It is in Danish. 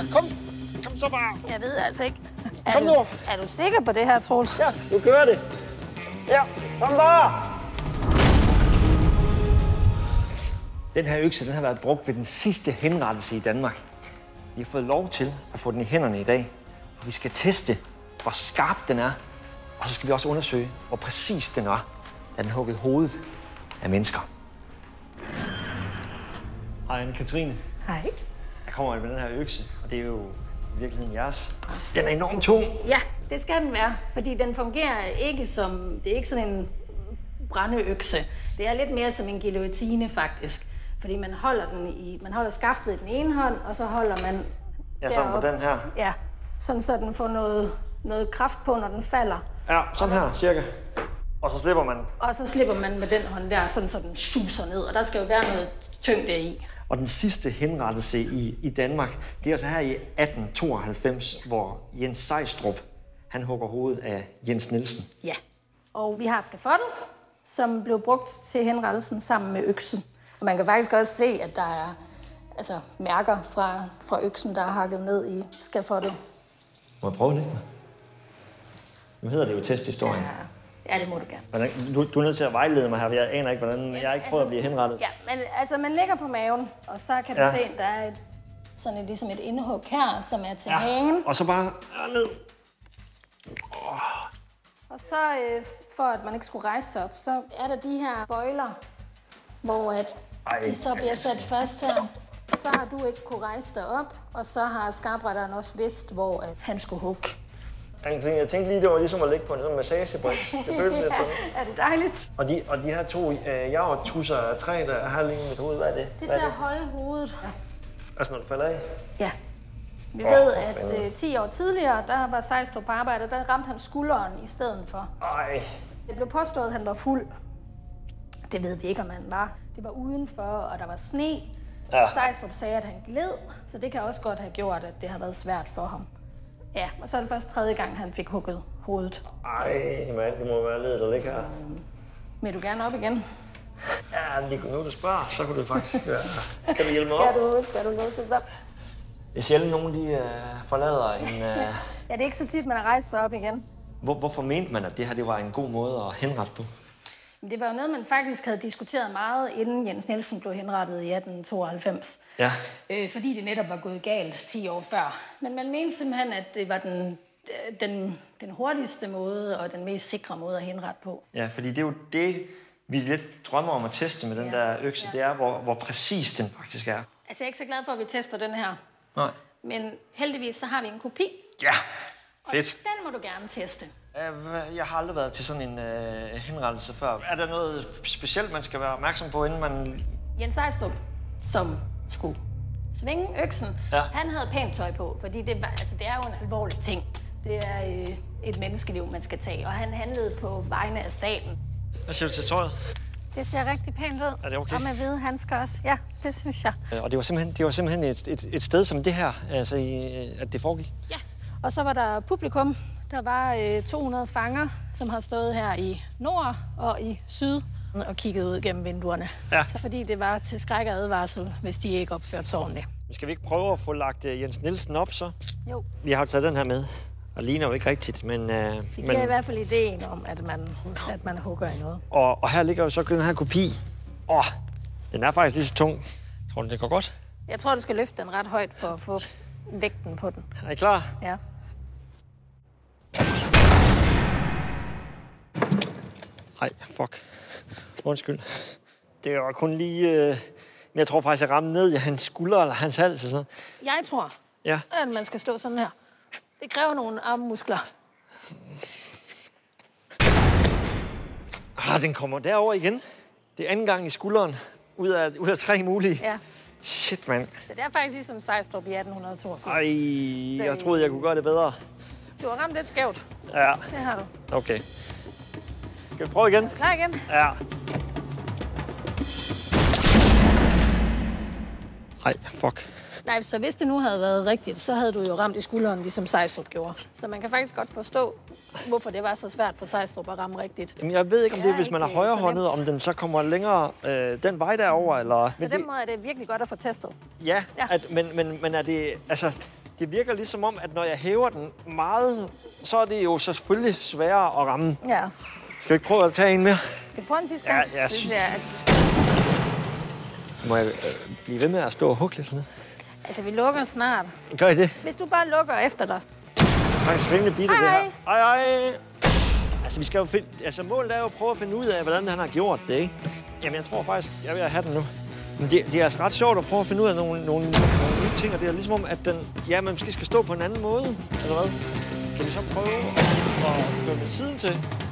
kom. Kom så bare. Jeg ved altså ikke. Kom nu. Er du sikker på det her, Troels? Ja, du kører det. Ja, kom bare. Den her økse, den har været brugt ved den sidste henrettelse i Danmark. Vi har fået lov til at få den i hænderne i dag, og vi skal teste, hvor skarp den er. Og så skal vi også undersøge, hvor præcis den er, da den huggede hovedet af mennesker. Hej, Anne-Katrine. Hej. Jeg kommer med den her økse, og det er jo i virkeligheden jeres. Den er enormt tung. Ja, det skal den være, fordi den fungerer ikke som... Det er ikke sådan en brændeøkse. Det er lidt mere som en guillotine, faktisk. Fordi man holder skaftet i den ene hånd, og så holder man... Ja, sådan på den her. Ja, sådan så den får noget kraft på, når den falder. Ja, sådan her, cirka. Og så slipper man. Og så slipper man med den hånd der, sådan så den suser ned, og der skal jo være noget tyngde i. Og den sidste henrettelse i Danmark, det er altså her i 1892, hvor Jens Sejstrup, han hugger hovedet af Jens Nielsen. Ja, og vi har skafottet, som blev brugt til henrettelsen sammen med øksen. Og man kan faktisk også se, at der er mærker fra øksen, der er hakket ned i skafottet. Må jeg prøve det? Nu hedder det jo testhistorien. Ja, det må du gerne. Du er nødt til at vejlede mig her, for jeg aner ikke, hvordan... Jeg har ikke prøvet at blive henrettet. Ja, men man ligger på maven, og så kan du se, at der er ligesom et indhug her, som er til hagen. Og så bare ned. Og så, for at man ikke skulle rejse sig op, så er der de her bøjler, hvor de så bliver sat fast her. Og så har du ikke kunne rejse dig op, og så har skarpretteren også vidst, hvor han skulle hugge. Jeg tænkte lige, det var ligesom at ligge på en sådan massagebrik. Det føltes lidt sådan. Er det dejligt? Og de her to javertusser af træ, der har lige mit hoved, hvad er det? Det er til at holde hovedet. Ja. Altså, når du falder af? Ja. Vi ved, at 10 år tidligere, der var Sejstrup på arbejde, der ramte han skulderen i stedet for. Ej. Det blev påstået, at han var fuld. Det ved vi ikke, om han var. Det var udenfor, og der var sne. Ja. Sejstrup sagde, at han gled, så det kan også godt have gjort, at det har været svært for ham. Ja, og så er det først 3. gang, han fik hugget hovedet. Ej, mand, det må være ledet, der ligger her. Vil du gerne op igen? Ja, lige nu du spørger, så kunne du faktisk gøre. Kan du hjælpe mig op? Skal du låses op? Det er sjældent, nogen de forlader en... Ja, det er ikke så tit, man har rejst sig op igen. Hvorfor mente man, at det her det var en god måde at henrette på? Det var jo noget, man faktisk havde diskuteret meget, inden Jens Nielsen blev henrettet i 1892. Ja. Fordi det netop var gået galt 10 år før. Men man mente simpelthen, at det var den hurtigste måde og den mest sikre måde at henrette på. Ja, fordi det er jo det, vi lidt drømmer om at teste med den der økse. Ja. Det er, hvor præcis den faktisk er. Altså, jeg er ikke så glad for, at vi tester den her. Nej. Men heldigvis så har vi en kopi. Ja, fedt. Og den må du gerne teste. Jeg har aldrig været til sådan en henrettelse før. Er der noget specielt, man skal være opmærksom på, inden man... Jens Sejstrup, som skulle svinge øksen, han havde pænt tøj på, fordi det er jo en alvorlig ting. Det er et menneskeliv, man skal tage, og han handlede på vegne af staten. Hvad siger du til tøjet? Det ser rigtig pænt ud. Er det okay? Og med hvide handsker også. Ja, det synes jeg. Og det var simpelthen et sted som det her, altså, at det foregik? Ja. Og så var der publikum. Der var 200 fanger, som har stået her i nord og i syd og kigget ud gennem vinduerne. Ja. Så fordi det var til skræk og advarsel, hvis de ikke opførte sig ordentligt. Skal vi ikke prøve at få lagt Jens Nielsen op, så? Jo. Vi har taget den her med. Og ligner jo ikke rigtigt, men... Det giver i hvert fald ideen om, at man hugger i noget. Og her ligger jo så den her kopi. Den er faktisk lige så tung. Tror du, det går godt? Jeg tror, du skal løfte den ret højt for at få vægten på den. Er I klar? Ja. Ej, fuck. Undskyld. Det var kun lige... Men jeg tror faktisk, jeg ramte ned i hans skulder eller hans hals. Eller sådan. Jeg tror, at man skal stå sådan her. Det kræver nogle armmuskler. Den kommer derover igen. Det er anden gang i skulderen. Ud af 3 mulige. Ja. Shit, mand. Så det er faktisk ligesom Sejstrup i 1882. Ej, jeg troede, jeg kunne gøre det bedre. Du har ramt lidt skævt. Ja. Det har du. Okay. Skal vi prøve igen? Klar igen? Ja. Ej, fuck. Nej, så hvis det nu havde været rigtigt, så havde du jo ramt i skulderen, ligesom Sejstrup gjorde. Så man kan faktisk godt forstå, hvorfor det var så svært for Sejstrup at ramme rigtigt. Jamen, jeg ved ikke, om det er, hvis man er højrehåndet, om den så kommer længere den vej derover eller. Så den måde er det virkelig godt at få testet. Ja. Men er det, altså, det virker ligesom om, at når jeg hæver den meget, så er det jo selvfølgelig sværere at ramme. Ja. Skal vi ikke prøve at tage en mere? Skal vi prøve en sidste gang? Ja, jeg synes... Må jeg blive ved med at stå og hugge lidt med? Altså, vi lukker snart. Gør I det? Hvis du bare lukker efter dig. Det er faktisk rimelig bitte, det her. Hej. Hej. Altså, vi skal jo finde... Altså, målet er jo at prøve at finde ud af, hvordan han har gjort det, ikke? Jamen, jeg tror faktisk, jeg vil have den nu. Men det er altså ret sjovt at prøve at finde ud af nogle nye ting, og det er ligesom om, at den... Ja, man måske skal stå på en anden måde, eller hvad? Kan vi så prøve at køre med siden til?